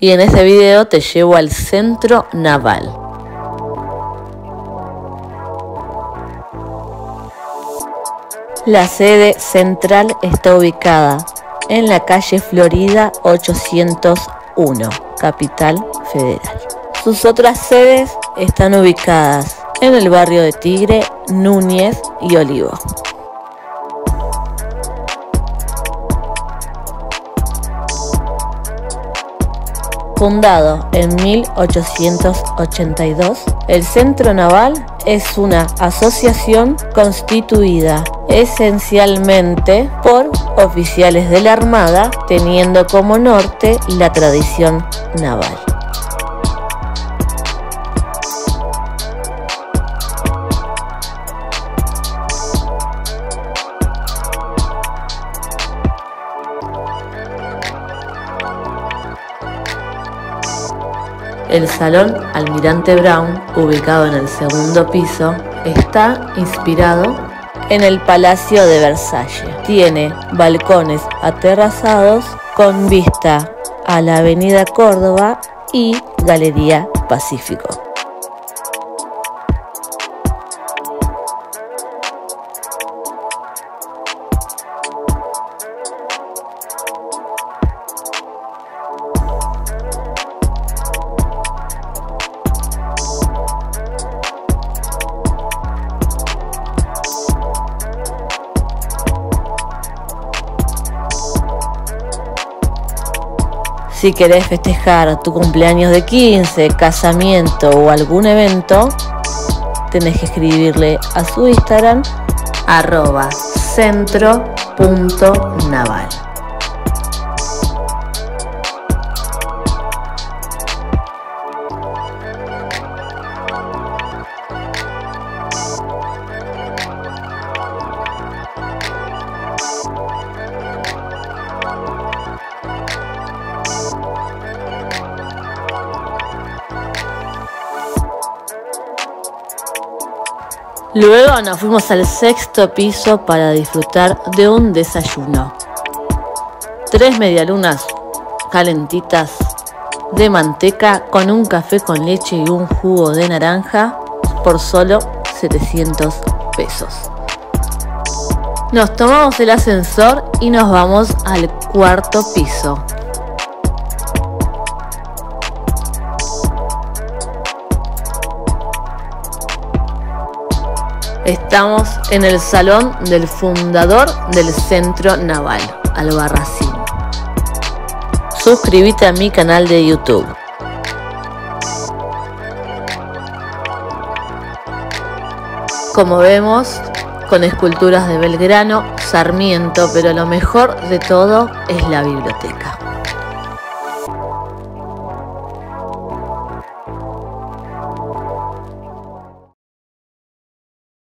y en este video te llevo al Centro Naval. La sede central está ubicada en la calle Florida 801, Capital Federal. Sus otras sedes están ubicadas en el barrio de Tigre, Núñez y Olivo. Fundado en 1882, el Centro Naval es una asociación constituida esencialmente por oficiales de la Armada, teniendo como norte la tradición naval. El Salón Almirante Brown, ubicado en el segundo piso, está inspirado en el Palacio de Versalles. Tiene balcones aterrazados con vista a la Avenida Córdoba y Galería Pacífico. Si querés festejar tu cumpleaños de 15, casamiento o algún evento, tenés que escribirle a su Instagram @centro.naval. Luego nos fuimos al sexto piso para disfrutar de un desayuno. 3 medialunas calentitas de manteca con un café con leche y un jugo de naranja por solo 700 pesos. Nos tomamos el ascensor y nos vamos al cuarto piso. Estamos en el salón del fundador del Centro Naval, Albarracín. Suscríbete a mi canal de YouTube. Como vemos, con esculturas de Belgrano, Sarmiento, pero lo mejor de todo es la biblioteca.